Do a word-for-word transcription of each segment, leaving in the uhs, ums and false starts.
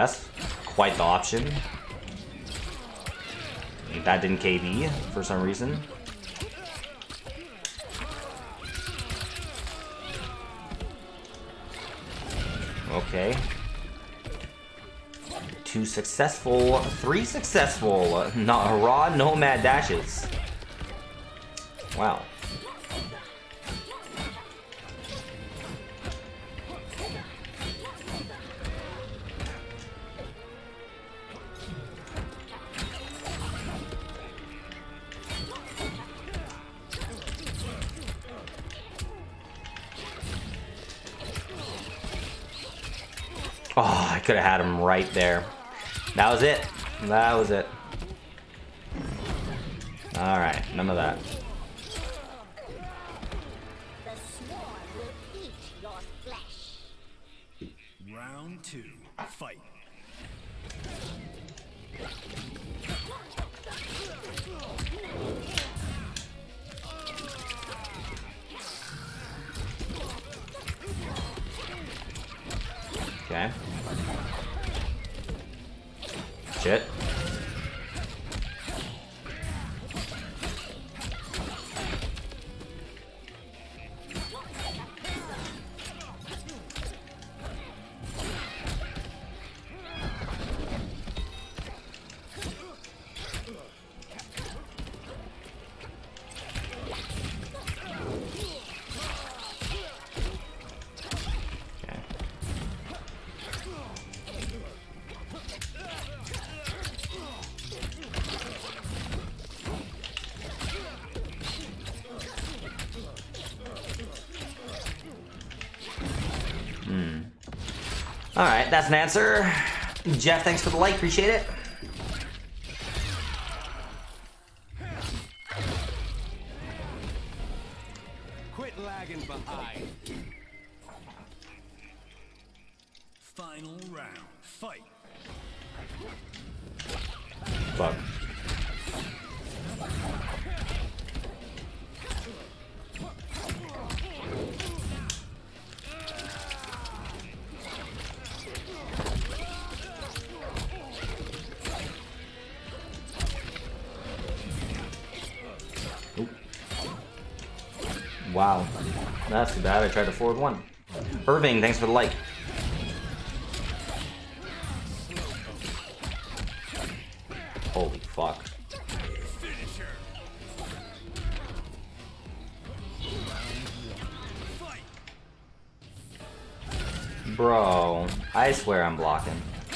That's quite the option. That didn't K B for some reason. Okay. Two successful, three successful, not raw nomad dashes. Wow. Oh, I could have had him right there. That was it. That was it. Alright, none of that. The sword will eat your flesh. Round two, fight. Okay. Shit. Alright, that's an answer. Jeff, thanks for the like, appreciate it. Quit lagging behind. Final round, fight. Fuck. Wow, that's too bad. I tried to forward one. Irving, thanks for the like. Holy fuck. Bro, I swear I'm blocking.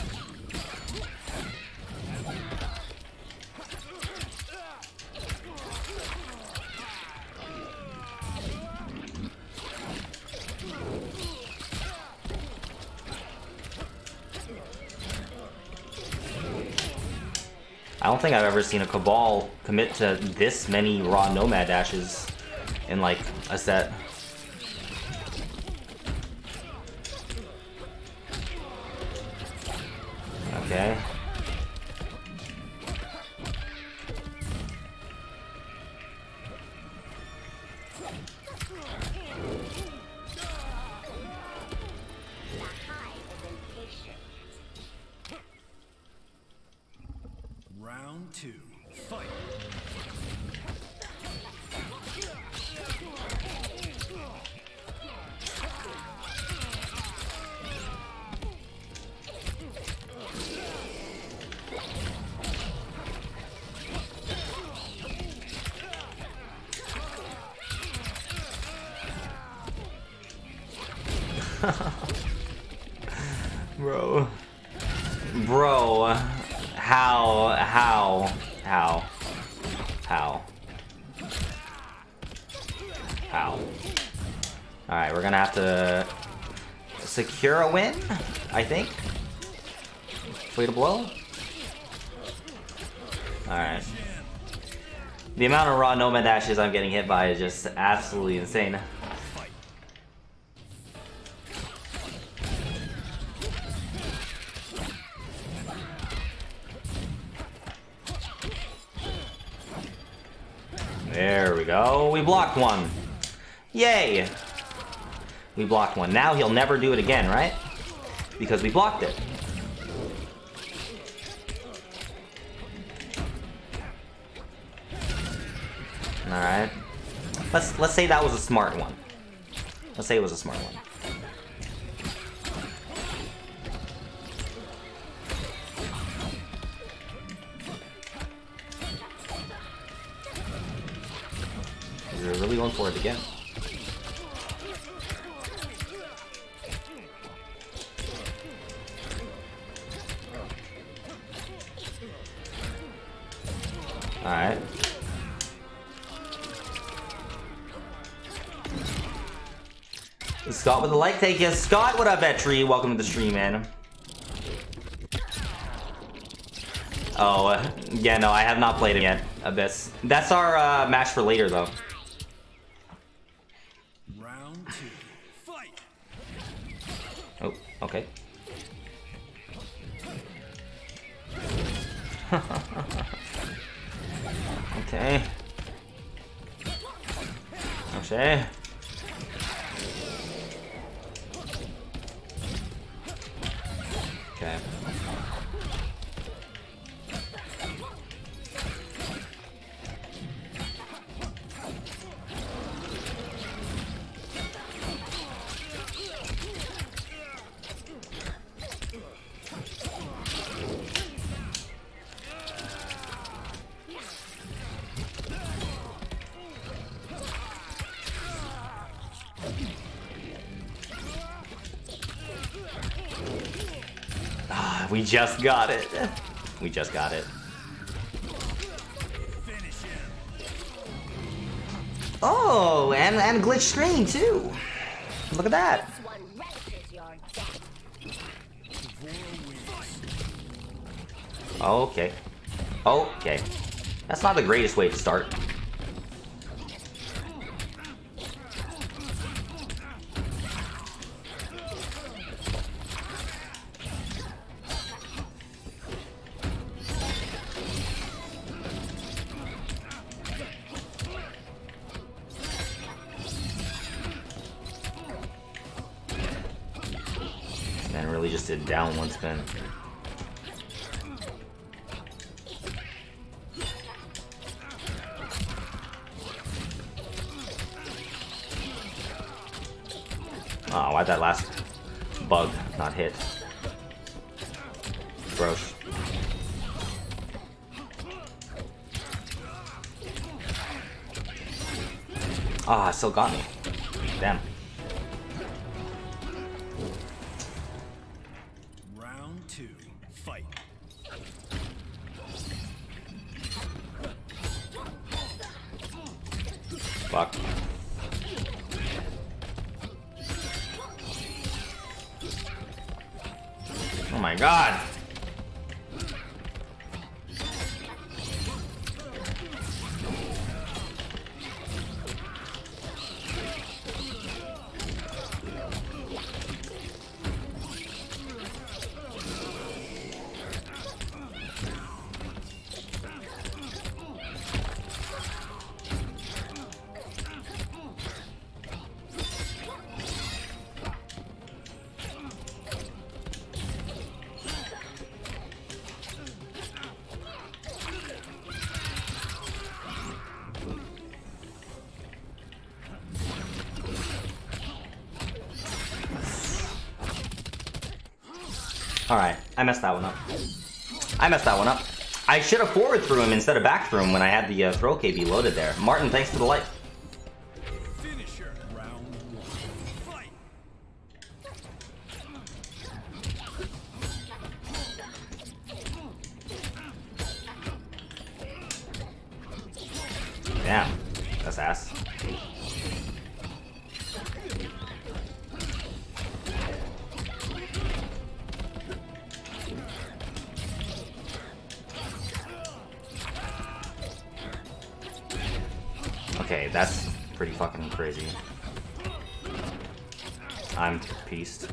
I don't think I've ever seen a Kabal commit to this many raw nomad dashes in like a set. Okay. Round two, fight. Bro. Bro. How? How? How? How? How? Alright, we're gonna have to secure a win, I think. Way to blow. Alright. The amount of raw nomad dashes I'm getting hit by is just absolutely insane. There we go. We blocked one. Yay! We blocked one. Now he'll never do it again, right? Because we blocked it. Alright. Let's let's say that was a smart one. Let's say it was a smart one. You're really going for it again. Alright. Scott with a like, thank you. Scott, what up, Vetri? Welcome to the stream, man. Oh, uh, yeah, no, I have not played him yet, Abyss. That's our uh, match for later, though. Round two, fight. Oh, okay. Okay. Okay. Okay. Ah, we just got it. We just got it. Oh, and and glitch screen too. Look at that. This one relishes your death. Okay. Okay. That's not the greatest way to start. And really just did down one spin. Oh, why'd that last bug not hit? Gross. Ah, oh, still got me. Damn. Round two, fight. Fuck. Oh my god. Alright, I messed that one up. I messed that one up. I should have forward threw him instead of back threw him when I had the uh, throw K B loaded there. Martin, thanks for the like. Finisher. Round one, fight. Damn, that's ass. Okay, that's pretty fucking crazy. I'm pieced.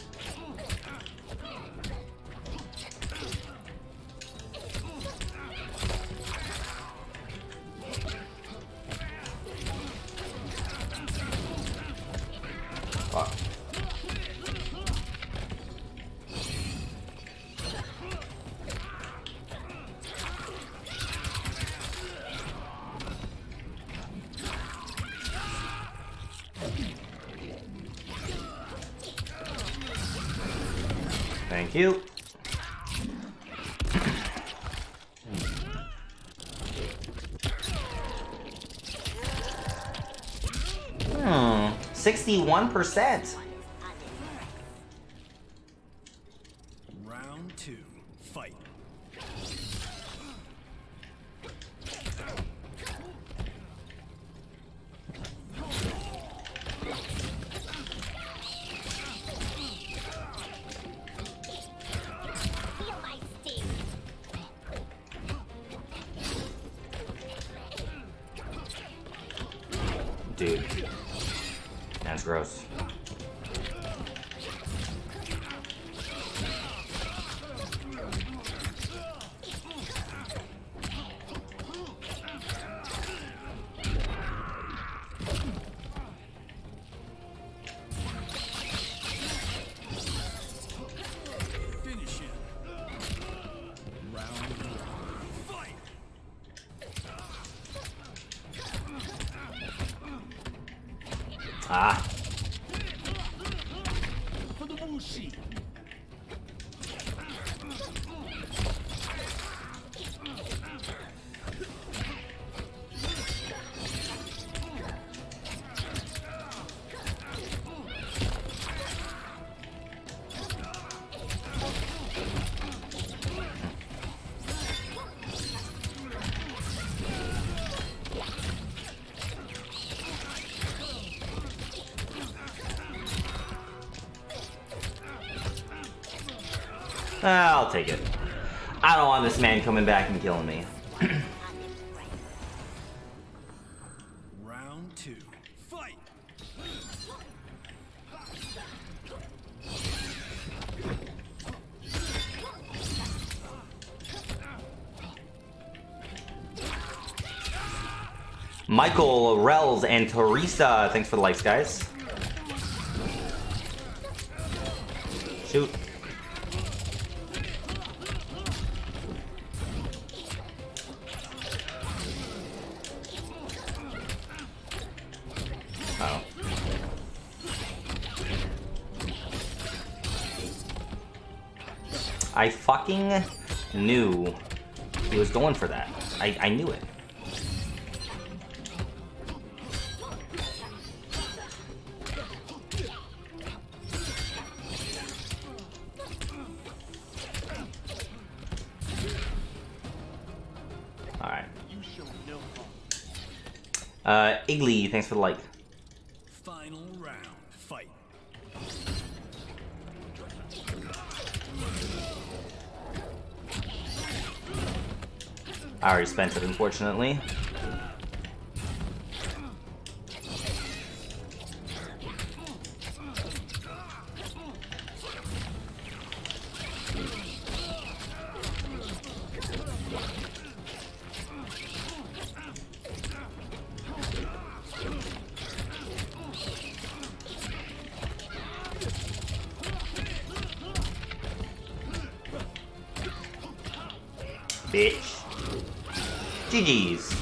Fuck. Thank you. Hmm, sixty-one percent. Round two, fight. Feel my sting. Dude, that's gross. Finish him. Round one, fight. Ah. For the Wuxi. I'll take it. I don't want this man coming back and killing me. Round two, fight. Michael, Rels, and Teresa, thanks for the likes, guys. Shoot. Oh. I fucking knew he was going for that. I, I knew it. Alright. Uh, Igly, thanks for the like. Final round, fight. I already spent it, unfortunately. Bitch. G G's.